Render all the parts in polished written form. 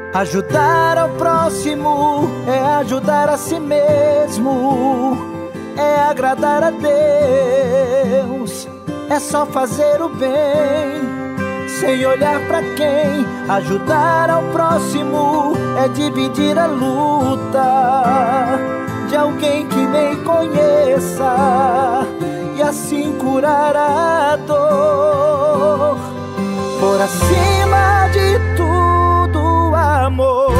Ajudar ao próximo é ajudar a si mesmo, é agradar a Deus, é só fazer o bem, sem olhar pra quem. Ajudar ao próximo é dividir a luta de alguém que nem conheça, e assim curar a dor. Por acima de tudo, amor.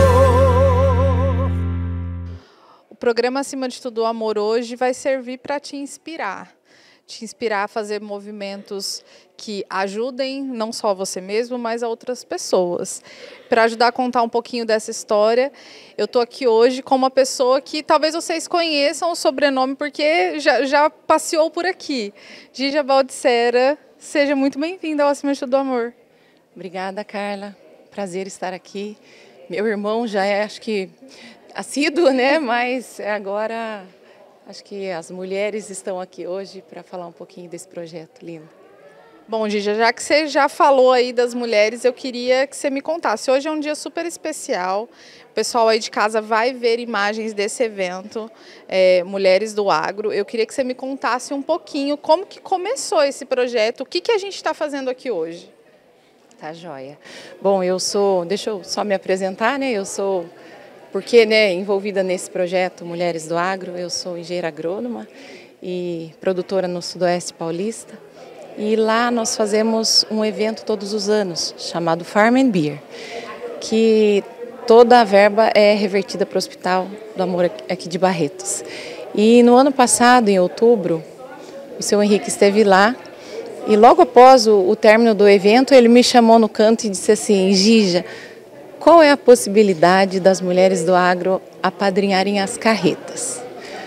O programa Acima de Tudo, Amor hoje vai servir para te inspirar a fazer movimentos que ajudem não só você mesmo, mas a outras pessoas. Para ajudar a contar um pouquinho dessa história, eu estou aqui hoje com uma pessoa que talvez vocês conheçam o sobrenome, porque já passeou por aqui. Gigia Baldissera, seja muito bem-vinda ao Acima de Tudo, Amor. Obrigada, Carla. Prazer estar aqui. Meu irmão já é, acho que, assíduo, né? Mas agora acho que as mulheres estão aqui hoje para falar um pouquinho desse projeto lindo. Bom, Gigia, já que você já falou aí das mulheres, eu queria que você me contasse. Hoje é um dia super especial. O pessoal aí de casa vai ver imagens desse evento, Mulheres do Agro. Eu queria que você me contasse um pouquinho como que começou esse projeto, o que a gente está fazendo aqui hoje. Tá joia. Bom, deixa eu só me apresentar, né? Porque envolvida nesse projeto Mulheres do Agro, eu sou engenheira agrônoma e produtora no Sudoeste Paulista. E lá nós fazemos um evento todos os anos, chamado Farm and Beer, que toda a verba é revertida para o Hospital do Amor aqui de Barretos. E no ano passado, em outubro, o seu Henrique esteve lá e logo após o término do evento, ele me chamou no canto e disse assim: Gigia, qual é a possibilidade das mulheres do agro apadrinharem as carretas?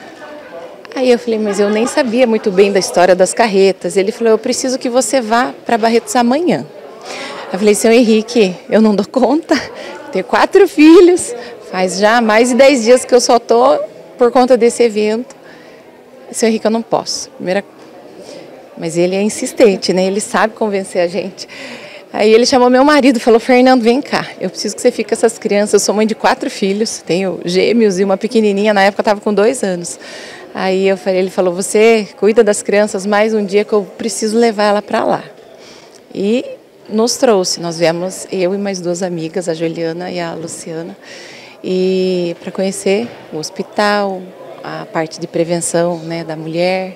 Aí eu falei, mas eu nem sabia muito bem da história das carretas. Ele falou, eu preciso que você vá para Barretos amanhã. Eu falei, seu Henrique, eu não dou conta, tenho 4 filhos, faz já mais de 10 dias que eu só estou por conta desse evento. Seu Henrique, eu não posso. Mas ele é insistente, né? Ele sabe convencer a gente. Aí ele chamou meu marido e falou, Fernando, vem cá, eu preciso que você fique com essas crianças. Eu sou mãe de 4 filhos, tenho gêmeos e uma pequenininha, na época estava com 2 anos. Aí ele falou, você cuida das crianças mais um dia que eu preciso levar ela para lá. E nos trouxe, nós viemos, eu e mais 2 amigas, a Juliana e a Luciana, e para conhecer o hospital, a parte de prevenção, né, da mulher.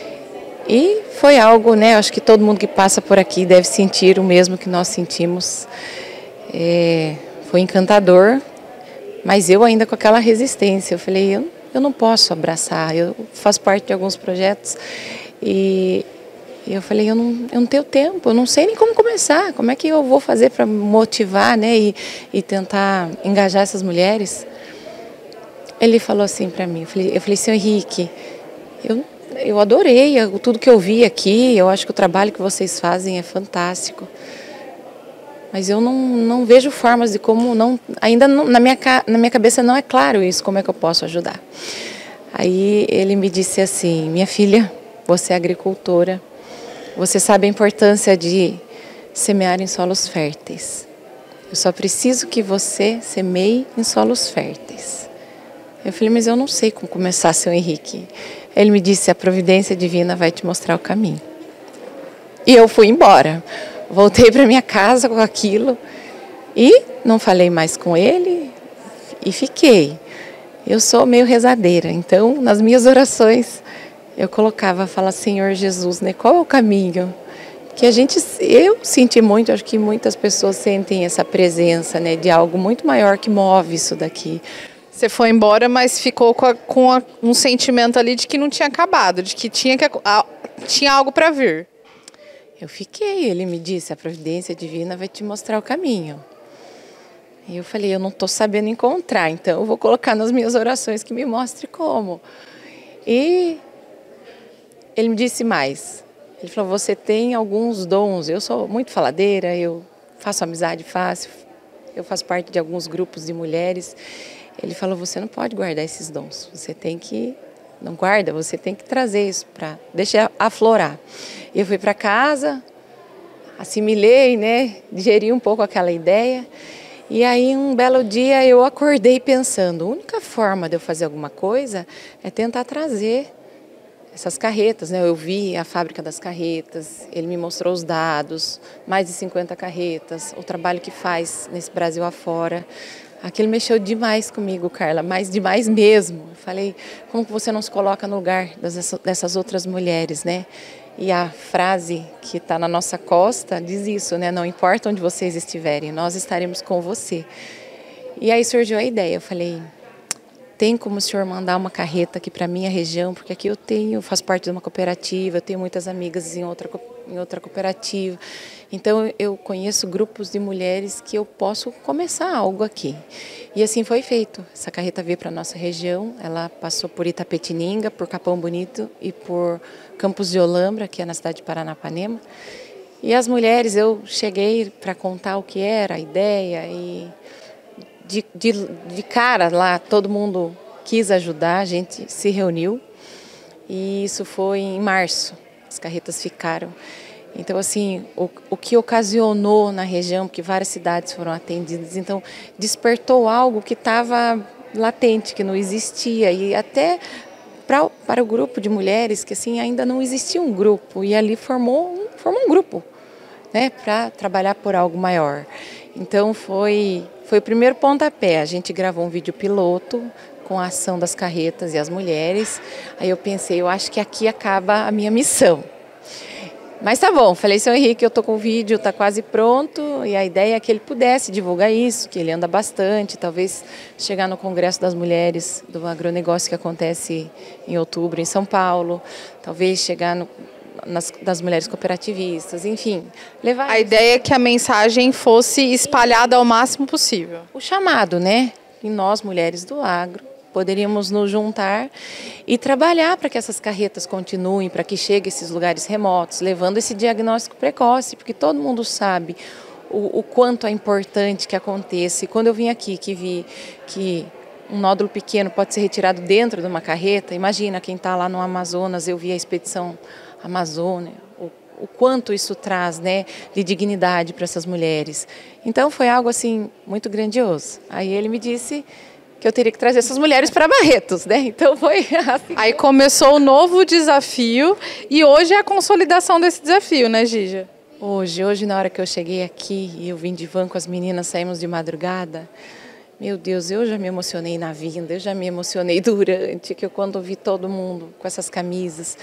E foi algo, acho que todo mundo que passa por aqui deve sentir o mesmo que nós sentimos. Foi encantador, mas eu ainda com aquela resistência. Eu falei, eu não posso abraçar, eu faço parte de alguns projetos e eu falei, eu não tenho tempo, eu não sei nem como começar, como é que eu vou fazer para motivar, né, e tentar engajar essas mulheres. Ele falou assim para mim, eu falei, seu Henrique, eu adorei tudo que eu vi aqui, eu acho que o trabalho que vocês fazem é fantástico. Mas eu não vejo formas de como, ainda não, na minha cabeça não é claro isso, como é que eu posso ajudar. Aí ele me disse assim, minha filha, você é agricultora, você sabe a importância de semear em solos férteis. Eu só preciso que você semeie em solos férteis. Eu falei, mas eu não sei como começar, seu Henrique. Ele me disse, a providência divina vai te mostrar o caminho. E eu fui embora. Voltei para minha casa com aquilo e não falei mais com ele e fiquei. Eu sou meio rezadeira, então nas minhas orações eu falava, Senhor Jesus, né, qual é o caminho? Que eu senti muito, acho que muitas pessoas sentem essa presença, né, de algo muito maior que move isso daqui. Você foi embora, mas ficou com um sentimento ali de que não tinha acabado, de que tinha algo para vir. Eu fiquei, ele me disse, a providência divina vai te mostrar o caminho. E eu falei, eu não estou sabendo encontrar, então eu vou colocar nas minhas orações que me mostre como. E ele me disse mais, ele falou, você tem alguns dons, eu sou muito faladeira, eu faço amizade fácil, eu faço parte de alguns grupos de mulheres. Ele falou, você não pode guardar esses dons, você tem que... Não guarda, você tem que trazer isso para deixar aflorar. Eu fui para casa, assimilei, né, digeri um pouco aquela ideia E aí, um belo dia, eu acordei pensando, a única forma de eu fazer alguma coisa é tentar trazer essas carretas, né? Eu vi a fábrica das carretas, ele me mostrou os dados, mais de 50 carretas, o trabalho que faz nesse Brasil afora. Aquilo mexeu demais comigo, Carla, mas demais mesmo. Eu falei, como que você não se coloca no lugar dessas outras mulheres, né? E a frase que está na nossa costa diz isso, né? Não importa onde vocês estiverem, nós estaremos com você. E aí surgiu a ideia, eu falei, tem como o senhor mandar uma carreta aqui para a minha região? Porque aqui eu faço parte de uma cooperativa, eu tenho muitas amigas em outra cooperativa. Então eu conheço grupos de mulheres que eu posso começar algo aqui. E assim foi feito. Essa carreta veio para a nossa região, ela passou por Itapetininga, por Capão Bonito e por Campos de Olambra, que é na cidade de Paranapanema. E as mulheres, eu cheguei para contar o que era a ideia e de cara lá todo mundo quis ajudar, a gente se reuniu e isso foi em março, as carretas ficaram. Então, assim, o que ocasionou na região, porque várias cidades foram atendidas, então despertou algo que estava latente, que não existia. E até para o grupo de mulheres, que assim, ainda não existia um grupo, e ali formou um grupo, né, para trabalhar por algo maior. Então, foi o primeiro pontapé. A gente gravou um vídeo piloto com a ação das carretas e as mulheres. Aí eu pensei, eu acho que aqui acaba a minha missão. Mas tá bom, falei, seu Henrique, eu tô com o vídeo, tá quase pronto, e a ideia é que ele pudesse divulgar isso, que ele anda bastante, talvez chegar no Congresso das Mulheres do Agronegócio que acontece em outubro em São Paulo, talvez chegar das mulheres cooperativistas, enfim, levar... A ideia é que a mensagem fosse espalhada ao máximo possível. O chamado, né? E nós, mulheres do agro, poderíamos nos juntar e trabalhar para que essas carretas continuem, para que cheguem a esses lugares remotos, levando esse diagnóstico precoce, porque todo mundo sabe o quanto é importante que aconteça. E quando eu vim aqui, que vi que um nódulo pequeno pode ser retirado dentro de uma carreta, imagina quem está lá no Amazonas, eu vi a expedição Amazônia, o quanto isso traz, né, de dignidade para essas mulheres. Então foi algo assim muito grandioso. Aí ele me disse que eu teria que trazer essas mulheres para Barretos, né? Então foi assim. Aí começou o novo desafio e hoje é a consolidação desse desafio, né, Gígia? Hoje na hora que eu cheguei aqui e eu vim de van com as meninas, saímos de madrugada, meu Deus, eu já me emocionei na vinda, eu já me emocionei durante, que eu quando vi todo mundo com essas camisas,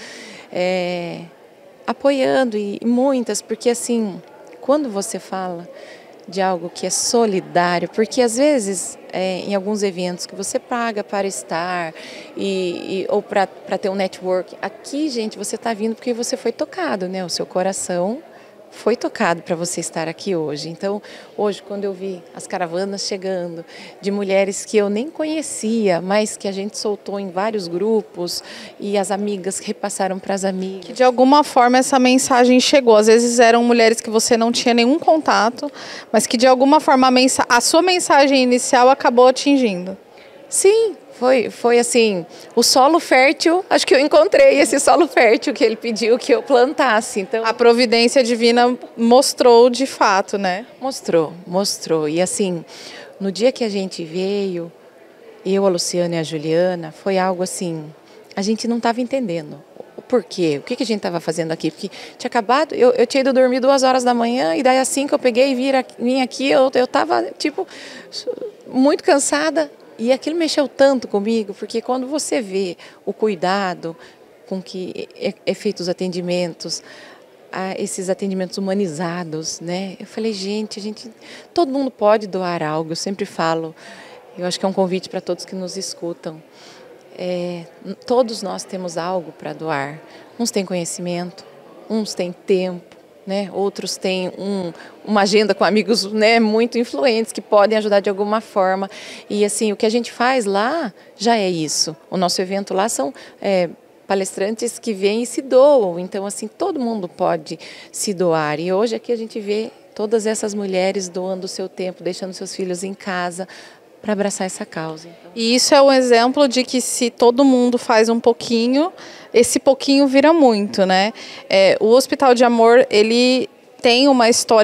apoiando e muitas, porque assim, quando você fala de algo que é solidário, porque às vezes em alguns eventos que você paga para estar ou para ter um network, aqui, gente, você está vindo porque você foi tocado, né? O seu coração foi tocado para você estar aqui hoje. Então, hoje, quando eu vi as caravanas chegando, de mulheres que eu nem conhecia, mas que a gente soltou em vários grupos, e as amigas repassaram para as amigas. Que de alguma forma essa mensagem chegou. Às vezes eram mulheres que você não tinha nenhum contato, mas que de alguma forma a sua mensagem inicial acabou atingindo. Sim. Foi assim, o solo fértil, acho que eu encontrei esse solo fértil que ele pediu que eu plantasse. Então, a providência divina mostrou de fato, né? Mostrou. E assim, no dia que a gente veio, eu, a Luciana e a Juliana, foi algo assim, a gente não estava entendendo o porquê, o que a gente estava fazendo aqui. Porque tinha acabado, eu tinha ido dormir 2 horas da manhã e daí assim que eu peguei e vim aqui, eu estava tipo, muito cansada. E aquilo mexeu tanto comigo, porque quando você vê o cuidado com que é feito os atendimentos, esses atendimentos humanizados, né? Eu falei, gente, todo mundo pode doar algo, eu sempre falo, eu acho que é um convite para todos que nos escutam. Todos nós temos algo para doar. Uns têm conhecimento, uns têm tempo, né? Outros têm uma agenda com amigos, né, muito influentes que podem ajudar de alguma forma. E assim, o que a gente faz lá já é isso. O nosso evento lá são palestrantes que vêm e se doam. Então, assim, todo mundo pode se doar. E hoje aqui a gente vê todas essas mulheres doando o seu tempo, deixando seus filhos em casa para abraçar essa causa. Então... E isso é um exemplo de que se todo mundo faz um pouquinho, esse pouquinho vira muito, né? O Hospital de Amor, ele tem uma história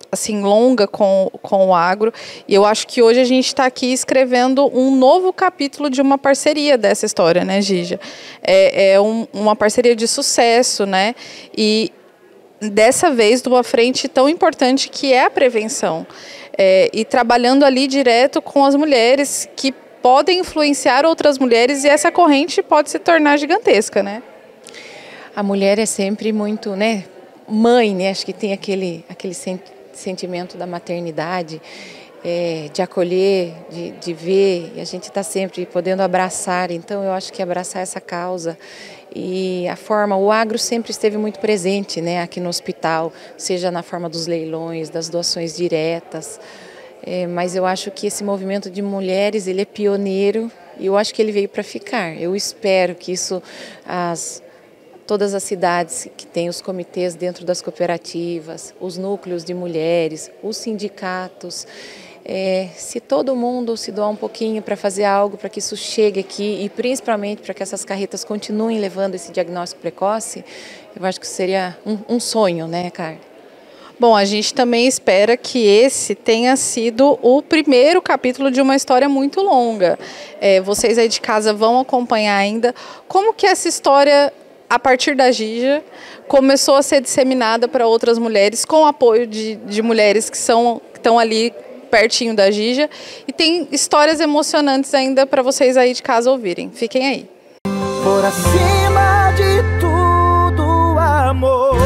assim, longa com o agro, e eu acho que hoje a gente está aqui escrevendo um novo capítulo de uma parceria dessa história, né, Gígia? Uma parceria de sucesso, né? E dessa vez de uma frente tão importante que é a prevenção, e trabalhando ali direto com as mulheres que podem influenciar outras mulheres, e essa corrente pode se tornar gigantesca, né? A mulher é sempre muito, né, mãe, né? Acho que tem aquele sentimento da maternidade, de acolher, de ver, e a gente está sempre podendo abraçar. Então eu acho que abraçar essa causa e o agro sempre esteve muito presente, né, aqui no hospital, seja na forma dos leilões, das doações diretas, mas eu acho que esse movimento de mulheres, ele é pioneiro e eu acho que ele veio para ficar. Eu espero que isso, todas as cidades que têm os comitês dentro das cooperativas, os núcleos de mulheres, os sindicatos, se todo mundo se doar um pouquinho para fazer algo para que isso chegue aqui e principalmente para que essas carretas continuem levando esse diagnóstico precoce, eu acho que seria um sonho, né, Carla? Bom, a gente também espera que esse tenha sido o primeiro capítulo de uma história muito longa. Vocês aí de casa vão acompanhar ainda como que essa história, a partir da Gígia, começou a ser disseminada para outras mulheres, com o apoio de mulheres que estão ali pertinho da Gígia, e tem histórias emocionantes ainda para vocês aí de casa ouvirem. Fiquem aí. Por acima de tudo, amor.